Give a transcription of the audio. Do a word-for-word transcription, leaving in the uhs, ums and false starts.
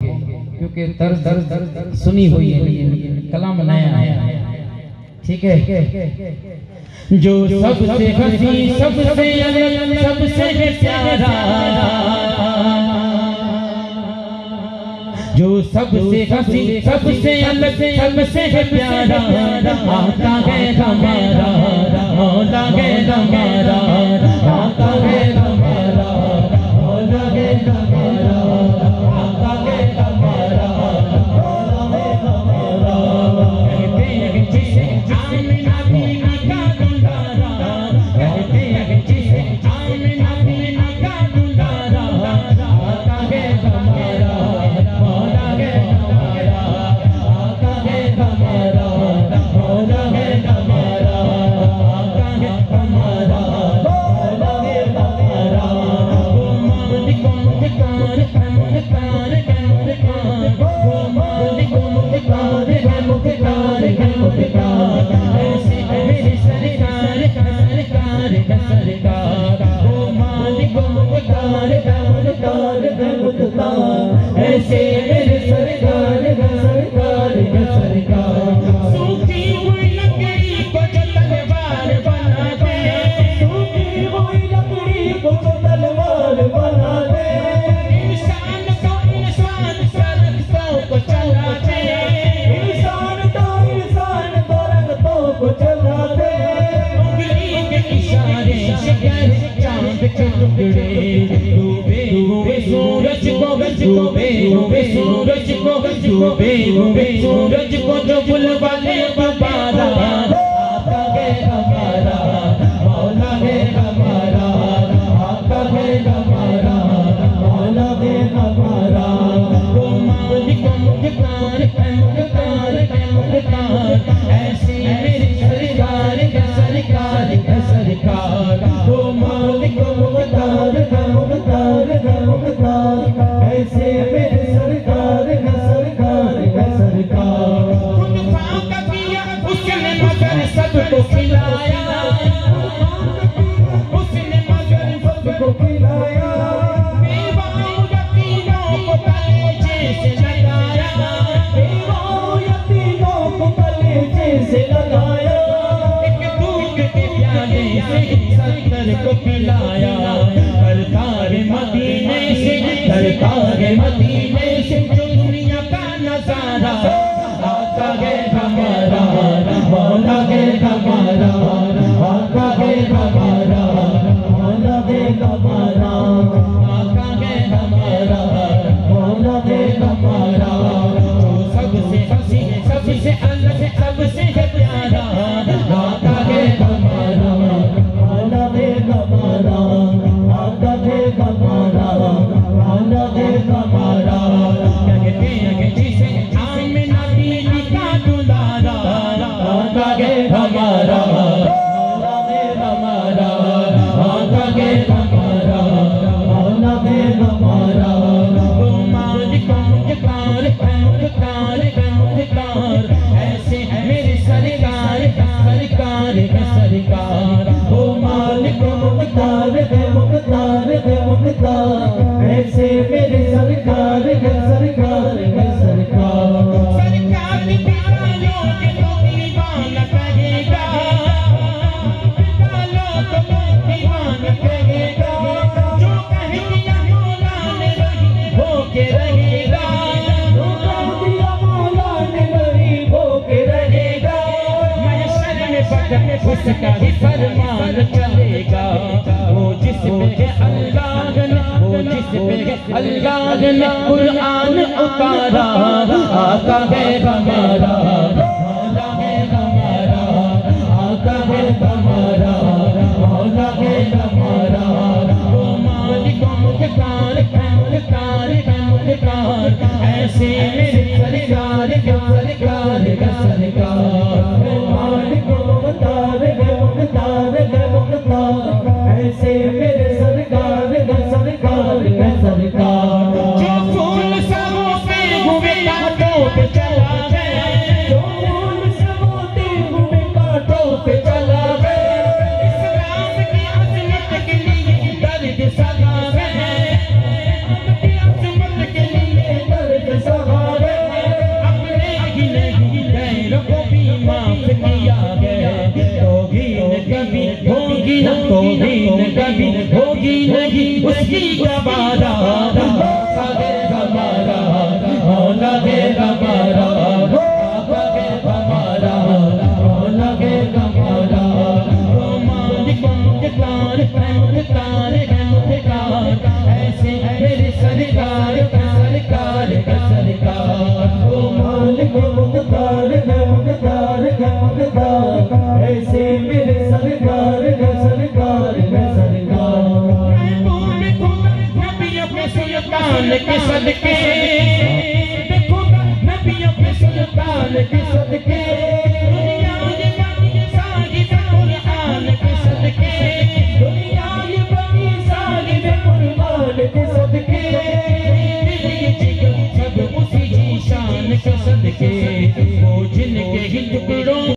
क्योंकि दर्द दर्द सुनी हुई है लेकिन कलाम नया आया। ठीक है। जो सबसे हसी सबसे अलग सबसे प्यारा, जो सबसे हसी सबसे अलग सबसे प्यारा आता है हमारा मौला है हमारा, आता है हमारा मौला है हमारा, आता है हमारा मौला है हमारा। कहते हैं जिसे आमिना बीना का दुलारा, कहते हैं जिसे आमिना बीना का दुलारा आता है हमारा मौला है हमारा, आता है हमारा मौला है हमारा, आता है हमारा मौला है हमारा। वो मालिक मुख्तार है मुख्तार है मुख्तार, वो मालिक मुख्तार है मुख्तार है मुख्तार, ऐसे मेरी सरकार सरकार है सरकार। वो मालिक मुख्तार है मुख्तार है मुख्तार, ऐसे मेरे सरकार है सरकार है सरकार। सूखी हुई लकड़ी को जो तलवार बना दे, सूखी हुई लकड़ी को जो तलवार बना दे, इंसान को इंसान सरकतों को चला दे, इंसान तो इंसान को रंगतों को चला दे। उंगली के इशारे से कर चांद के टुकड़े डूबे डूबे सूरज को डूबे डूबे सूरज को डूबे डूबे सूरज को जो बुलवाले गुब्बारा आता है हमारा मौला है हमारा, आता है हमारा मौला है हमारा। वो मालिक मुख्तार है मुख्तार है मुख्तार, ऐसी मेरी सरकार है सरकार है सरकार। वो मालिक मुख्तार है मुख्तार है मुख्तार, ऐसे मेरे सरकार है सरकार है सरकार। खुद फाका किया उसने मगर सबको खिलाया, उसने मगर सबको खिलाया। बेवाओं यतीमों को कलेजे से लगाया, बेवाओं यतीमों को कलेजे से लगाया। एक दूध के प्याले से सत्तर को पिलाया, सरकार मदीने से सरकार मदीने से जो दुनिया का नजारा आता है हमारा मौला है हमारा, आता है हमारा मौला है हमारा, आता है हमारा मौला है हमारा। जो सबसे हसी सबसे अलग सबसे प्यारा आता है हमारा मौला है हमारा, आता है हमारा मौला है हमारा। कहते हैं जिसे आमिना बीना का दुलारा आता है हमारा मौला है हमारा, आता है हमारा मौला है हमारा। वो मालिक मुख्तार है मुख्तार है मुख्तार, ऐसे मेरी सरकार है सरकार है सरकार। वो मालिक मुख्तार है मुख्तार है मुख्तार, ऐसे मेरे सरकार है सरकार है सरकार। सरकार निकालो के तो दीवाना कहेगा, निकालो तो दीवाना कहेगा। जो कह दिया मौला ने वही होके रहेगा, जो कह दिया मौला ने वही होके रहेगा। महशर में बदन उसका ही फरमान चलेगा, वो जिस पे अल्लाह ने वो जिस पे अल्लाह ने कुरान उतारा आता है हमारा मौला है हमारा, आता है हमारा मौला है हमारा। वो मालिक मुख्तार है मुख्तार है मुख्तार, ऐसे मेरे सरकार है सरकार है सरकार। वो मालिक मुख्तार है मुख्तार है मुख्तार, ऐसे मेरे सरकार है सरकार है सरकार। जो फूल सबों पे हुए कांटों पे चला गए, जो फूल सबों पे हुए कांटों पे चला गए, इस्लाम की अज़मत के लिए दर्द सदा है, इस्लाम की अज़मत के लिए दर्द कभी होगी नहीं उसकी गवारा लगे हमारा लगे हमारा लगे हमारा लगे हमारा मालिक मुख्तार मुख्तार मुख्तार ऐसे मेरे सरकार सरकार सरकार ओ मालिक मुख्तार मुख्तार मुख्तार ऐसे मेरे सरकार सरकार सरकार नबियों के सुल्तान के सदके देखो नबियों के सुल्तान के सदके दुनिया ये बनी साहिब कुरान के सदके दुनिया ये बनी साहिब कुरान के सदके सब उसी जी शान के सदके वो जिन